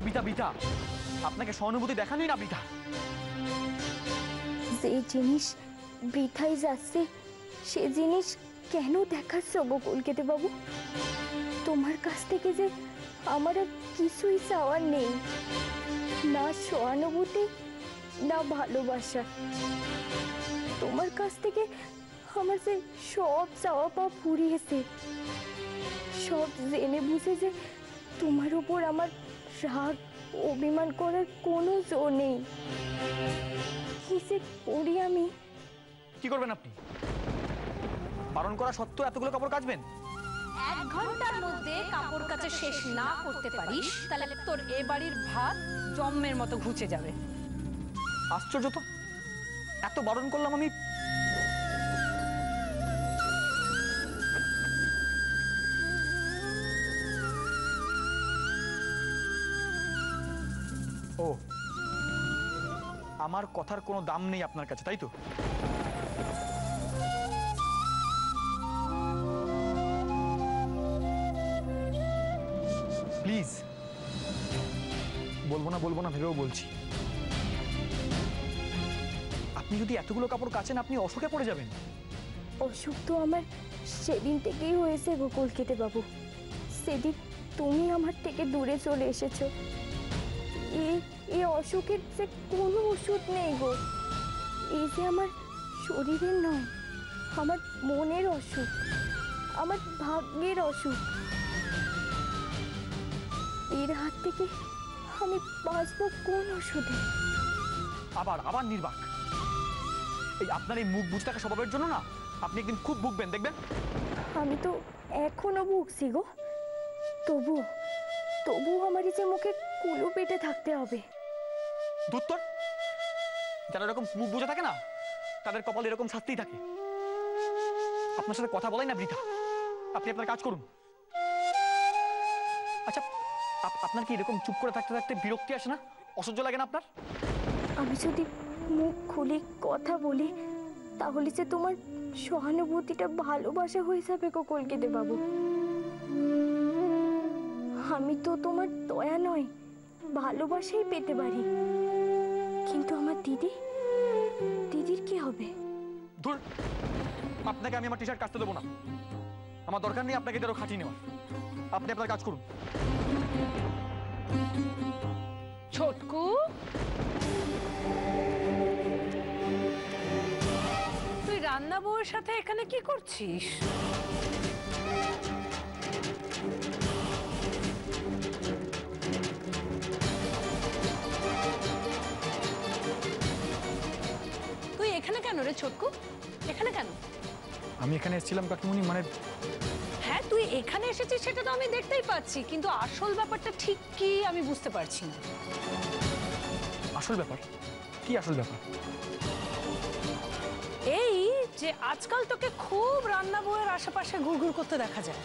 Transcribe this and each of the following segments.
বৃথা বৃথা, আপনাকে সহানুভূতি দেখানোই না বৃথা। যে জিনিস বৃথাই যাচ্ছে সে জিনিস কেন দেখাচ্ছ গো কলকাতা বাবু? তোমার কাছ থেকে যে আমার আর কিছুই চাওয়ার নেই, না সহানুভূতি না ভালোবাসা। তোমার কাছ থেকে আমার যে সব চাওয়া পাওয়া ফুরিয়েছে, সব জেনে বুঝে যে তোমার উপর আমার রাগ অভিমান করার কোনো জোর নেই। কি যে করি আমি? কি করবেন আপনি? বারণ করা সত্ত্বেও এতগুলো কাপড় কাচবেন? 1 ঘন্টার মধ্যে কাপড় কাচা শেষ না করতে পারিস তাহলে তোর এ বাড়ির ভাত জম্মের মতো ঘুচে যাবে। আশ্চর্য তো, এত বারণ করলাম আমি। ও, আমার কথার কোনো দাম নেই আপনার কাছে, তাই তো? প্লিজ, বলবো না ভেবেও বলছি, আপনি যদি এতগুলো কাপড় কাচেন আপনি অসুখে পড়ে যাবেন। অসুখ তো আমার সেদিন থেকেই হয়েছে গো কলকাতা বাবু। সেদিন তুমি আমার থেকে দূরে চলে এসেছো। এই অসুখের যে কোনো ওষুধ নেই গো। এই যে আমার শরীরের নয়, আমার মনের অসুখ, আমার ভাগ্যের অসুখ। এর হাত থেকে আমি বাঁচবো কোন ওষুধে? আবার নির্বাক। এই আপনার এই মুখ বুঝ থাকা স্বভাবের জন্য না আপনি একদিন খুব ভুগবেন, দেখবেন। আমি তো এখনো ভুগছি গো। তবু আমার যে মুখে কুলু পেটে থাকতে হবে। দুত্তর, যারা এরকম মুখ বুঝে থাকে না তাদের কপালে এরকম শাস্তিই থাকে। আপনার সাথে কথা বলাই না বৃথা, আপনি আপনার কাজ করুন। আচ্ছা, আপনার কি এরকম চুপ করে থাকতে থাকতে বিরক্তি আসে না? অসহ্য লাগে না আপনার? আমি যদি মুখ খুলে কথা বলি তাহলে যে তোমার সহানুভূতিটা ভালোবাসা হয়ে যাবে গো কলকাতা বাবু। আমি তো তোমার দয়া নয় ভালোবাসাই পেতে পারি, কিন্তু আমার দিদির কি হবে? ধুর, আপনাকে আমি আমার টি শার্ট কাচতে দেবো না। আমার দরকার নেই আপনাকে এদেরও খাটিয়ে নেওয়ার। আপনি আপনার কাজ করুন। ছোটকু, তুই রান্না বউয়ের সাথে এখানে কি করছিস? তুই এখানে কেন রে ছোটকু? এখানে কেন? আমি এখানে এসেছিলাম কাকিমুনি, মানে হ্যাঁ তুই এখানে এসেছিস সেটা তো আমি দেখতেই পাচ্ছি, কিন্তু আসল ব্যাপারটা ঠিক কি আমি বুঝতে পারছি না। আসল ব্যাপার কি? আসল ব্যাপার এই যে আজকাল তোকে খুব রান্না বউয়ের আশেপাশে ঘুরঘুর করতে দেখা যায়।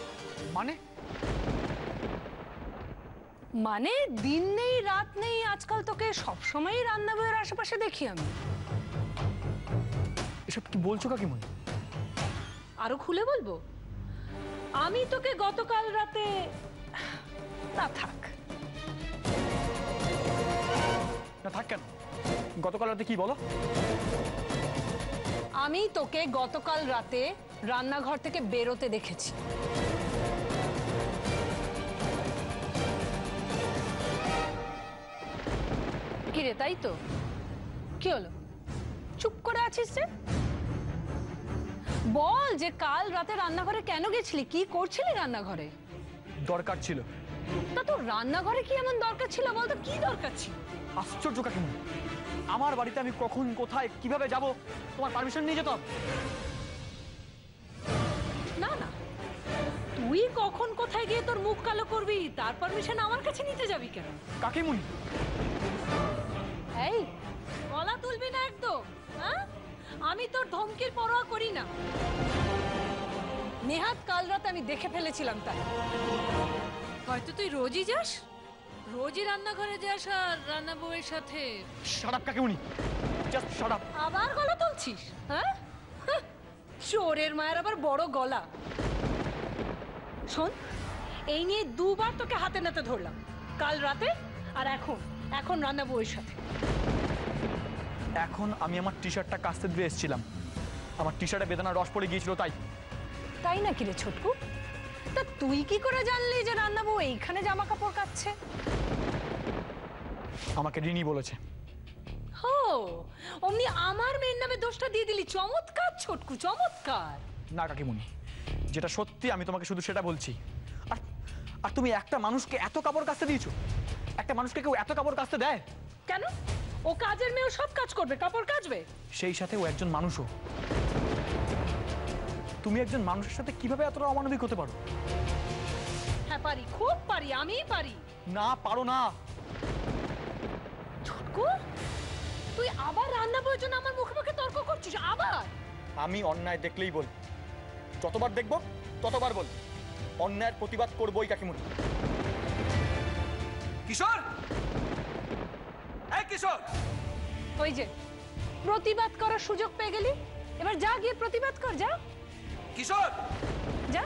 মানে দিন নেই রাত নেই, আজকাল তোকে সবসময়ই রান্না বউয়ের আশেপাশে দেখি আমি। এসব কি বলছো কাকিমুনি? আরো খুলে বলবো? আমি তোকে গতকাল রাতে না থাক কেন? গতকাল রাতে কি বলো? আমি তোকে গতকাল রাতে রান্নাঘর থেকে বেরোতে দেখেছি। কি রে, তাই তো? কি হলো, চুপ করে আছিস রে? বল যে কাল রাতে রান্নাঘরে কেন গেছিলি, কি করছিলি রান্নাঘরে? দরকার ছিল। তা তোর রান্নাঘরে কি এমন দরকার ছিল বলতো? কি দরকার ছিল? আশ্চর্য কাকিমুনি, আমার বাড়িতে আমি কখন কোথায় কিভাবে যাব তোমার পারমিশন নিয়ে যেতাম? না না, তুই কখন কোথায় গিয়ে তোর মুখ কালো করবি তার পারমিশন আমার কাছে নিতে যাবি কেন? কাকিমুনি, এই গলা তুলবি না একদম। হ্যাঁ, আমি তোর ধমকির পরোয়া করি না। নেহাত কাল রাতে আমি দেখে ফেলেছিলাম। তাই হয়তো তুই রোজই যাস, রোজই রান্নাঘরে যাস আর রান্না বউয়ের সাথে। শাট আপ কাকিমুনি, জাস্ট শাট আপ। আবার গলা তুলছিস? হ্যাঁ, চোরের মায়ের আবার বড় গলা। শোন, এই নিয়ে দুবার তোকে হাতে নাতে ধরলাম, কাল রাতে আর এখন এখন রান্না বউয়ের সাথে। এখন আমি আমার টি শার্টটা কাচতে দিয়ে এসেছিলাম, আমার টি শার্টে বেদনার রস পড়ে গিয়েছিল তাই। তাই নাকি রে ছোটকু? তা তুই কি করে জানলি যে রান্না বউ এইখানে জামা কাপড় কাচ্ছে? আমাকে রিনি বলেছে। ও অমনি আমার মেয়ের নামে দোষটা দিয়ে দিলি। চমৎকার ছোটকু, চমৎকার। না কাকিমুনি, যেটা সত্যি আমি তোমাকে শুধু সেটা বলছি। আর আর তুমি একটা মানুষকে এত কাপড় কাচতে দিয়েছো? একটা মানুষকে কেউ এত কাপড় কাচতে দেয়? কেন? ও কাজের মেয়েও সব কাজ করবে, কাপড় কাচবে। সেই সাথে ও একজন মানুষও। তুমি একজন মানুষের সাথে কিভাবে এতটা অমানবিক হতে পারো? হ্যাঁ পারি, খুব পারি, আমিই পারি। না পারো না। ছোটকু তুই আবার রান্না বউয়ের জন্য আমার মুখে মুখে তর্ক করছিস আবার? আমি অন্যায় দেখলেই বল, যতবার দেখবো ততবার বল, অন্যায়ের প্রতিবাদ করবোই কাকিমুনি। কিশোর, এই কিশোর, ওই যে প্রতিবাদ করার সুযোগ পেয়ে গেলি, এবার যা গিয়ে প্রতিবাদ কর, যা কিশোর। যা।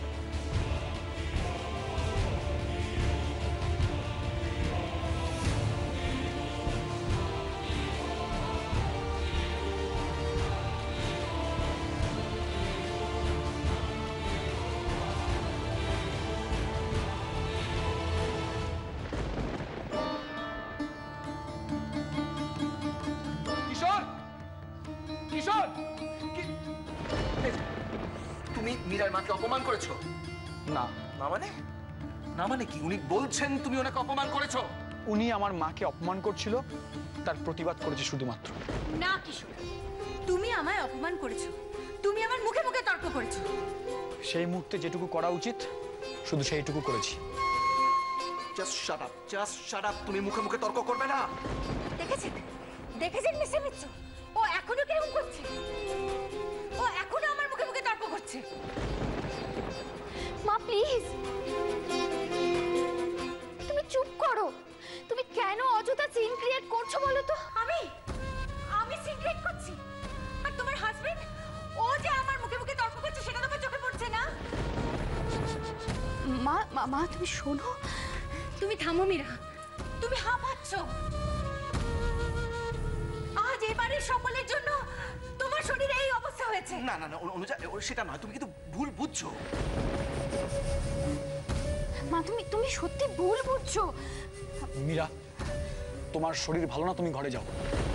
কিশোর, কিশোর, তুমি মীরার মাকে অপমান করেছো? না, না মানে? না মানে কি? উনি বলছেন তুমি ওনাকে অপমান করেছো? উনি আমার মাকে অপমান করছিল, তার প্রতিবাদ করেছে শুধুমাত্র। না কিশোর, তুমি আমায় অপমান করেছো, তুমি আমার মুখে মুখে তর্ক করেছো। সেই মুহূর্তে যেটুকু করা উচিত শুধু সেইটুকু করেছি। Just shut up, just shut up. তুমি মুখে মুখে তর্ক করবে না। দেখেছেন, দেখেছেন মিস্টার মিত্র, ও এখনো কিরকম করছে, ও এখনো আমার মুখে মুখে তর্ক করছে। মা প্লিজ, তুমি চুপ করো। তুমি কেন অযথা সিন ক্রিয়েট করছো বলো তো? আমি আমি সিক্রেট করছি, আর তোমার হাজবেন্ড ও যে আমার মুখে মুখে তর্ক করছে সেটা তোমার চোখে পড়ছে না? মা মা তুমি শোনো। তুমি থামো মীরা, তুমি হাঁপাচ্ছ। আজ এবারের সকলের জন্য তোমার শরীরে এই অবস্থা হয়েছে। না না না অনুজা, সেটা নয়, তুমি কিন্তু ভুল বুঝছো। মা তুমি সত্যি ভুল বুঝছো। মীরা, তোমার শরীর ভালো না, তুমি ঘরে যাও।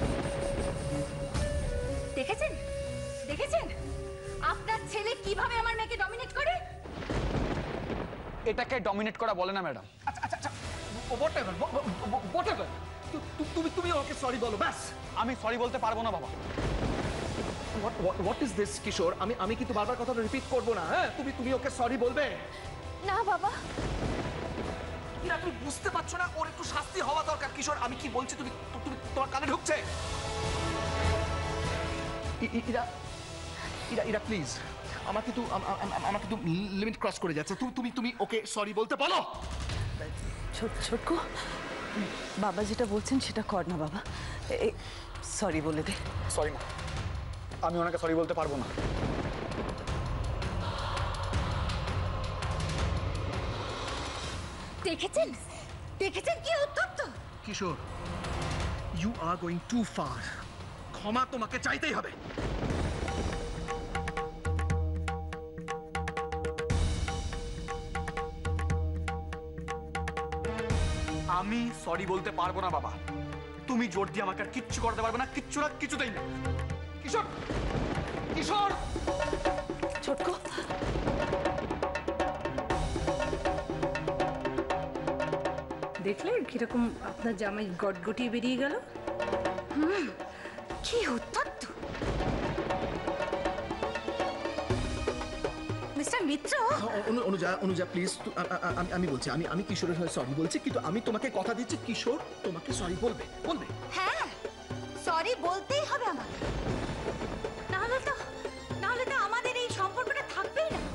দেখেছেন, দেখেছেন আপনার ছেলে কিভাবে আমার মেয়েকে ডমিনেট করে? এটাকে ডমিনেট করা বলে না ম্যাডাম। আচ্ছা আচ্ছা আচ্ছা, হোয়াটএভার, হোয়াটএভার। তুমি ওকে সরি বলো ব্যাস। আমি সরি বলতে পারবো না বাবা। What is this Kishore? আমি কিন্তু বারবার কথাটা রিপিট করবো না। হ্যাঁ, তুমি ওকে সরি বলবে। না বাবা, ইরা, তুমি বুঝতে পারছো না? ওর একটু শাস্তি হওয়া দরকার। কিশোর, আমি কি বলছি তুমি তুমি তোমার কানে ঢুকছে? ইরা ইরা ইরা প্লিজ, আমার কিন্তু লিমিট ক্রস করে যাচ্ছে। তুমি ওকে সরি বলতে বলো। ছোটকু, বাবা যেটা বলছেন সেটা কর না বাবা। সরি বলে দে। সরি মা, আমি ওনাকে সরি বলতে পারবো না। দেখেছেন, দেখেছেন কি উত্তপ্ত? Kishore, you are going too far. ক্ষমা তোমাকে চাইতেই হবে। আমি সরি বলতে পারবো না বাবা। তুমি জোর দিয়ে আমাকে আর কিচ্ছু করতে পারবে না, কিচ্ছু না, কিছুতেই না। কিশোর, কিশোর, ছোটকু, দেখলে কিরকম আপনার জামাই গটগটিয়ে বেরিয়ে গেল? কি উত্তপ্ত! মিস্টার মিত্র, অনুজা প্লিজ, আমি বলছি, আমি কিশোরের হয়ে সরি বলছি, কিন্তু আমি তোমাকে কথা দিচ্ছি কিশোর তোমাকে সরি বলবে। হ্যাঁ সরি বলতেই হবে আমাকে, নাহলে তো আমাদের এই সম্পর্কটা থাকবেই না।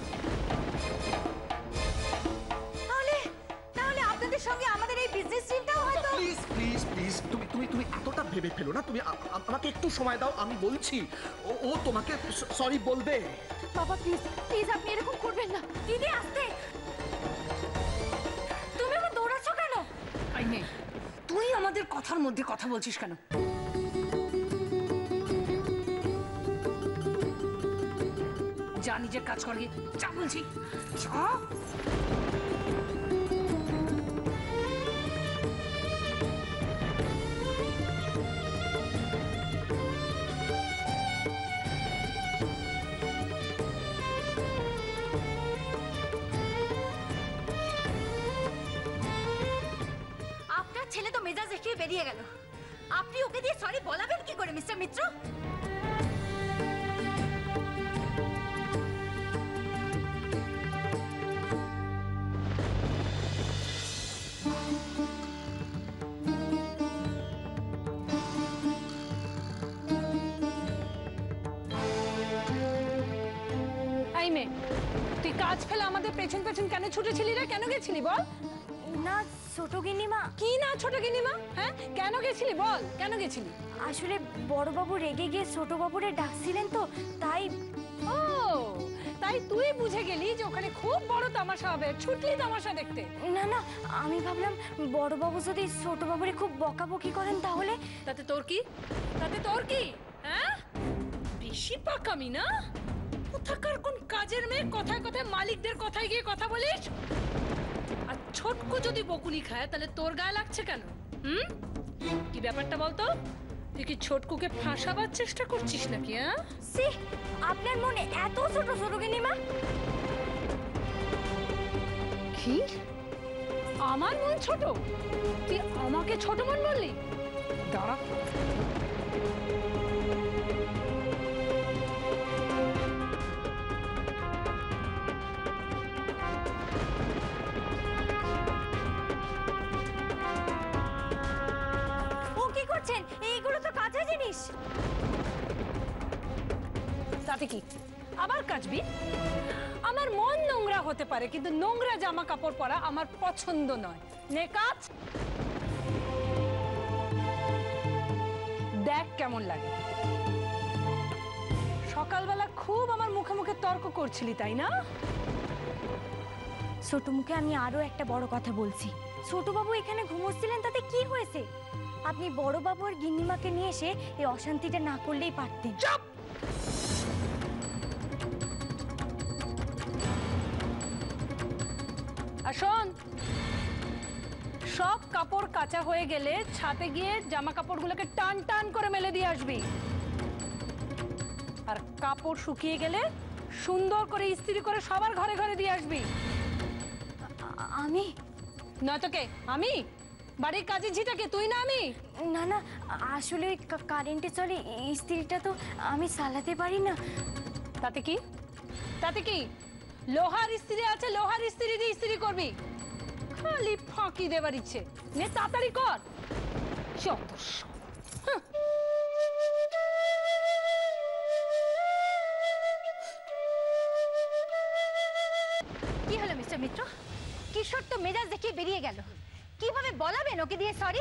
তাহলে আপনাদের সঙ্গে আমাদের এই বিজনেস ডিলটাও হয়তো। প্লিজ প্লিজ প্লিজ, তুমি এতটা ভেবে ফেলো না। তুমি আমাকে একটু সময় দাও, আমি বলছি। ও তোমাকে সরি বলবে। বাবা প্লিজ প্লিজ, আপনি এরকম করবেন না। দিদি আসতে, তুমি আমার দৌড়াচ্ছ কেন? আই নেই, কথার মধ্যে কথা বলছিস কেন? যা নিজের কাজ কর গিয়ে, যা বলছি যা। আপনার ছেলে তো মেজাজ দেখিয়ে বেরিয়ে গেল, আপনি ওকে দিয়ে সরি বলাবেন কি করে মিস্টার মিত্র? এই মেয়ে, তুই কাজ ফেলে আমাদের পেছন পেছন কেন ছুটেছিলি রে? কেন গেছিলি বল? না ছোট গিন্নিমা, কি না ছোট গিনিমা, হ্যাঁ কেন গেছিলি বল? কেন গেছিলি? আসলে বড়বাবু রেগে গিয়ে ছোটবাবুরে ডাকছিলেন তো তাই। ও তাই তুই বুঝে গেলি যে ওখানে খুব বড় তামাশা হবে, ছুটলি তামাশা দেখতে। না না, আমি ভাবলাম বড়বাবু যদি ছোটবাবুরে খুব বকাবকি করেন তাহলে। তাতে তোর কি? তাতে তোর কি? হ্যাঁ বেশি পাকামি না? কোথাকার কোন কাজের মেয়ে কথায় কথায় মালিকদের কথায় গিয়ে কথা বলিস? আর ছোটকু যদি বকুনি খায় তাহলে তোর গায়ে লাগছে কেন? কি ব্যাপারটা বলতো? তুই কি ছোটকুকে ফাঁসাবার চেষ্টা করছিস নাকি? হ্যাঁ সি, আপনার মনে এত ছোট ছোট গিন্নিমা? কি? আমার মন ছোট? তুই আমাকে ছোট মন বললি? দাঁড়া। ও কি করছেন? এইগুলো তো কাঁচা জিনিস। তাতে কি? আবার কাচবি? আমার মন নোংরা হতে পারে, কিন্তু নোংরা জামা কাপড় পরা আমার পছন্দ নয়। নে কাচ, দেখ কেমন লাগে। সকালবেলা খুব আমার মুখে মুখে তর্ক করছিলি তাই না? ছোট মুখে আমি আরো একটা বড় কথা বলছি। ছোটবাবু এখানে ঘুমোচ্ছিলেন তাতে কি হয়েছে? আপনি বড়বাবু আর গিন্নিমাকে নিয়ে এসে এই অশান্তিটা না করলেই পারতেন। চুপ! আর শোন, সব কাপড় কাঁচা হয়ে গেলে ছাদে গিয়ে জামা কাপড়গুলোকে টান টান করে মেলে দিয়ে আসবি। আর কাপড় শুকিয়ে গেলে সুন্দর করে ইস্ত্রি করে সবার ঘরে ঘরে দিয়ে আসবি। আমি? নয়তো কে? আমি? বাড়ির কাজে ঝিটাকে তুই না আমি? না না, আসলে ওই কারেন্টে চলে ইস্ত্রিটা তো আমি চালাতে পারি না। তাতে কি? তাতে কি? লোহার ইস্ত্রি আছে, লোহার ইস্ত্রি দিয়ে ইস্ত্রি করবি। খালি ফাঁকি দেবার ইচ্ছে। নে তাড়াতাড়ি কর। যত সব। হুঁ। কি হলো মিস্টার মিত্র? কিশোর তো মেজাজ দেখিয়ে বেরিয়ে গেল, কিভাবে বলাবেন ওকে দিয়ে সরি?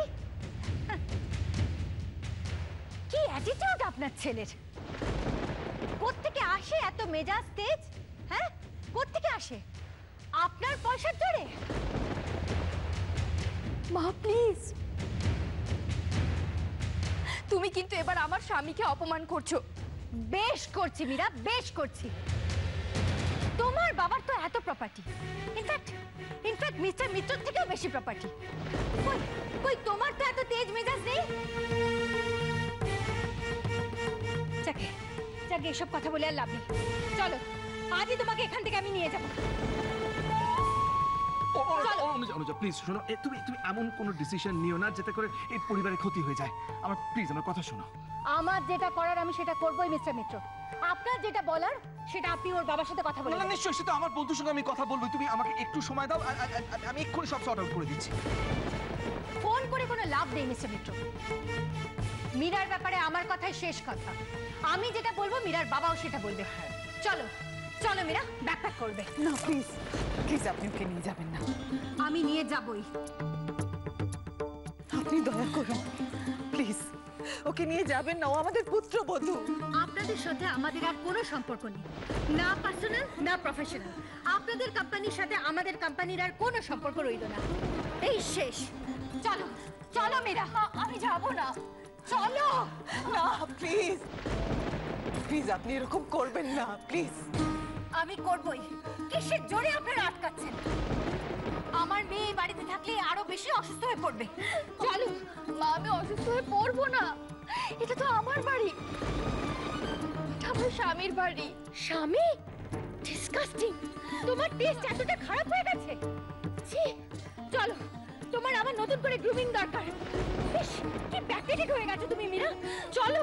কি অ্যাটিটিউড আপনার ছেলের! কোত্থেকে আসে এত মেজাজ তেজ? হ্যাঁ কোত্থেকে আসে? আপনার পয়সার জোরে? মা প্লিজ, তুমি কিন্তু এবার আমার স্বামীকে অপমান করছো। বেশ করছি মীরা, বেশ করছি। তোমার বাবার তো এত প্রপার্টি, ইনফ্যাক্ট মিস্টার মিত্র থেকেও বেশি প্রপার্টি। কই কই তোমার তো এত তেজ মেজাজ নেই। যাকে যাকে এসব কথা বলে আর লাভ নেই। চলো আজই তোমাকে এখান থেকে আমি নিয়ে যাবো। অনুজা প্লিজ শোনো, তুমি তুমি এমন কোনো ডিসিশন নিও না যাতে করে এই পরিবারের ক্ষতি হয়ে যায়। আমার প্লিজ আমার কথা শোনো। আমার যেটা করার আমি সেটা করবোই মিস্টার মিত্র। আপনার যেটা বলার সেটা আপনি ওর বাবার সাথে কথা বলে। না নিশ্চয়ই, সেটা আমার বন্ধুর সঙ্গে আমি কথা বলবো। তুমি আমাকে একটু সময় দাও, আমি এক্ষুনি সব সর্ট আউট করে দিচ্ছি। ফোন করে কোনো লাভ নেই মিস্টার মিত্র। মীরার ব্যাপারে আমার কথাই শেষ কথা। আমি যেটা বলবো মীরার বাবাও সেটা বলবে। চলো চলো মীরা, ব্যাকপ্যাক করবে। না প্লিজ প্লিজ, আপনি ওকে নিয়ে যাবেন না। আমি নিয়ে যাবই। আপনি দয়া করুন প্লিজ, ওকে নিয়ে যাবেন না। ও আমাদের পুত্রবধূ। আপনাদের সাথে আমাদের আর কোনো সম্পর্ক নেই, না পার্সোনাল না প্রফেশনাল। আপনাদের কোম্পানির সাথে আমাদের কোম্পানির আর কোনো সম্পর্ক রইল না। এই শেষ। চলো চলো মীরা, আমি যাব না, চলো। না প্লিজ প্লিজ, আপনি এরকম করবেন না প্লিজ। আমি করবই। কিসের জোরে আপনারা আটকাচ্ছেন? আমার মেয়ে এই বাড়িতে থাকলে আরো বেশি অসুস্থ হয়ে পড়বে। চলো। মা, আমি অসুস্থ হয়ে পড়বো না, এটা তো আমার বাড়ি, এটা আমার স্বামীর বাড়ি। স্বামী? ডিসকাস্টিং। তোমার টেস্ট এতটা খারাপ হয়ে গেছে? ছি। চলো, তোমার আবার নতুন করে গ্রুমিং দরকার। ইস, কি প্যাকেটিক হয়ে গেছে তুমি মীরা। চলো।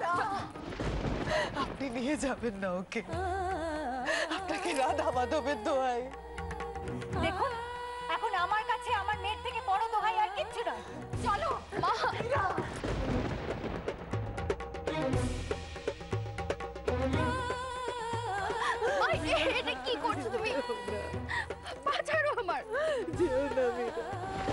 আপনি নিয়ে যাবেন না ওকে, আপনাকে রাধা মাধবের দোহাই। দেখুন, এখন আমার কাছে আমার মেয়ের থেকে বড় দোহাই আর কিচ্ছু নয়। চলো মা। এটা কি করছো তুমি? বাঁচারো আমার। যেও না মীরা,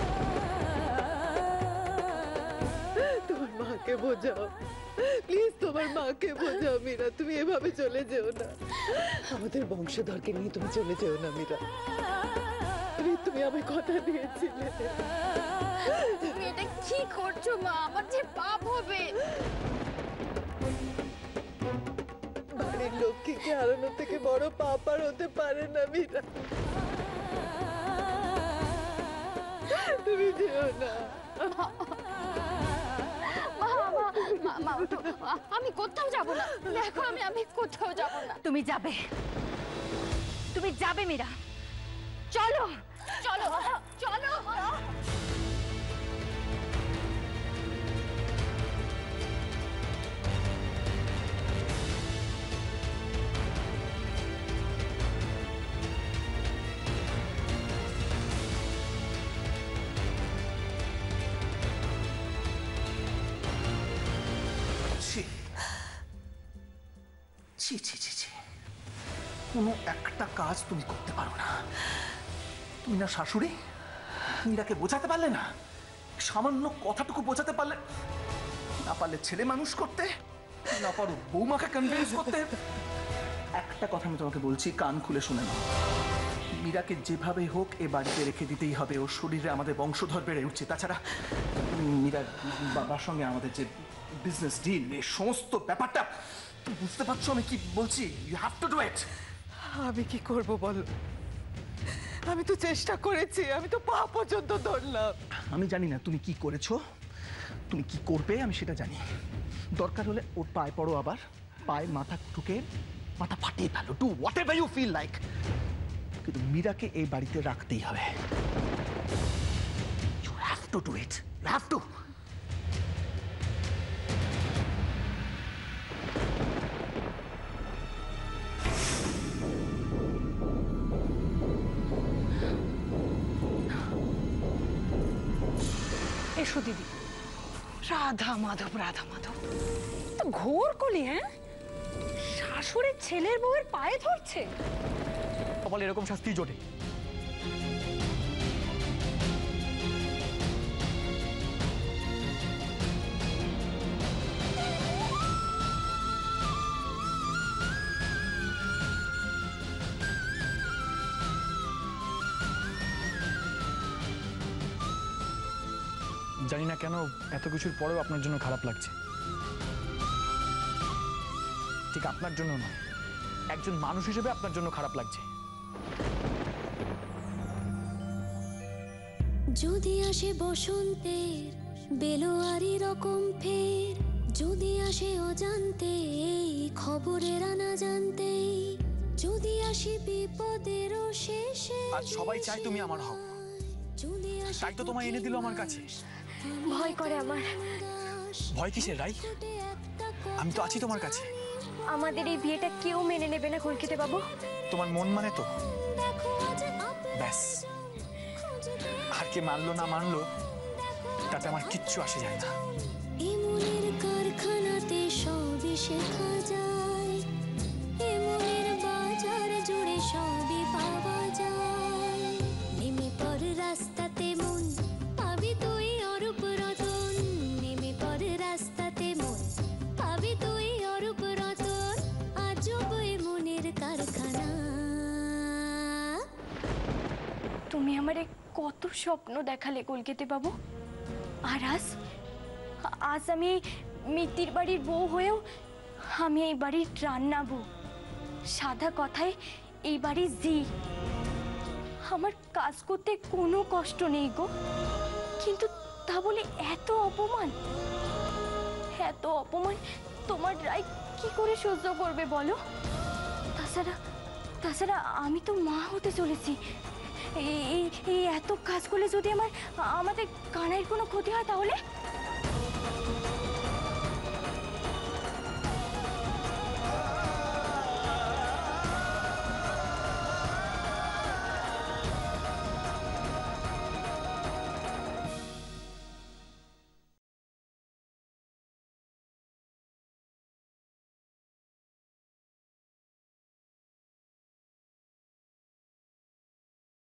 তোমার মাকে বোঝাও প্লিজ, তোমার মাকে বোঝাও মীরা, তুমি এভাবে চলে যেও না। আমাদের বংশধরকে নিয়ে তুমি চলে যেও না মীরা, তুমি আমার কথা দিয়েছিলে। তুমি এটা কি করছো মা? আমার যে পাপ হবে। বাড়ির লক্ষ্মীকে হারানোর থেকে বড় পাপ আর হতে পারে না মীরা, তুমি যেও না। আমি কোথাও যাব না, দেখো আমি কোথাও যাব না। তুমি যাবে, তুমি যাবে মীরা। চলো চলো চলো। ছি ছি ছি ছি ছি, কোনো একটা কাজ তুমি করতে পারো না। তুমি না শাশুড়ি, মীরাকে বোঝাতে পারলে না, সামান্য কথাটুকু বোঝাতে পারলে না, পারলে ছেলে মানুষ করতে, না পারো বৌমাকে কনভিন্স করতে। একটা কথা আমি তোমাকে বলছি, কান খুলে শুনে নাও, মীরাকে যেভাবে হোক এ বাড়িতে রেখে দিতেই হবে। ওর শরীরে আমাদের বংশধর বেড়ে উঠছে। তাছাড়া মীরার বাবার সঙ্গে আমাদের যে বিজনেস ডিল, এই সমস্ত ব্যাপারটা বুঝতে পারছো আমি কি বলছি? You have to do it. আমি কি করব বলো? আমি তো চেষ্টা করেছি, আমি তো পা পর্যন্ত ধরলাম। আমি জানি না তুমি কি করেছো, তুমি কি করবে, আমি সেটা জানি। দরকার হলে ওর পায়ে পড়ো, আবার পায়ে মাথা ঠুকে মাথা ফাটিয়ে ফেলো, do whatever you feel like. কিন্তু মীরাকে এই বাড়িতে রাখতেই হবে। You have to do it, you have to. এসো দিদি। রাধা মাধব রাধা মাধব, তো ঘোর কলি। হ্যাঁ, শাশুড়ির ছেলের বউয়ের পায়ে ধরছে। কপালে এরকম শাস্তি জোটে। জানি না কেন এত কিছুর পরেও আপনার জন্য খারাপ লাগছে। ঠিক আপনার জন্য নয়, একজন মানুষ হিসেবে আপনার জন্য খারাপ লাগছে। যদি আসে বসন্তের বেলোয়ারি রকম ফের, যদি আসে অজান্তে এই খবরের আনা জানতে, যদি আসে বিপদেরও শেষে। আর সবাই চায় তুমি আমার হও, তাই তো তোমায় এনে দিল আমার কাছে। ভয় করে আমার। ভয় কিসের রাই? আমি তো আছি তোমার কাছে। আমাদের এই বিয়েটা কেউ মেনে নেবে না কলকাতা বাবু। তোমার মন মানে তো ব্যাস, আর কে মানলো না মানলো তাতে আমার কিচ্ছু আসে যায় না। এমনের কারখানাতে সবই শেখা যায়, এমনের বাজার জুড়ে সবই পাওয়া যায়। নেমে পড় রাস্তাতে মন, পাবি তুই অরূপ রতন। নেমে পড় রাস্তাতে মন, পাবি তুই অরূপ রতন। আজব এমনের কারখানা। তুমি আমারে কত স্বপ্ন দেখালে কলকাতা বাবু, আর আজ আমি এই মিত্তির বাড়ির বউ হয়েও আমি এই বাড়ির রান্না বউ, সাদা কথায় এই বাড়ির জি। আমার কাজ করতে কোনো কষ্ট নেই গো, কিন্তু তা বলে এত অপমান, এত অপমান তোমার রায় কি করে সহ্য করবে বলো? তাছাড়া আমি তো মা হতে চলেছি। এই এত কাজ করলে যদি আমাদের কানাইয়ের কোনো ক্ষতি হয় তাহলে?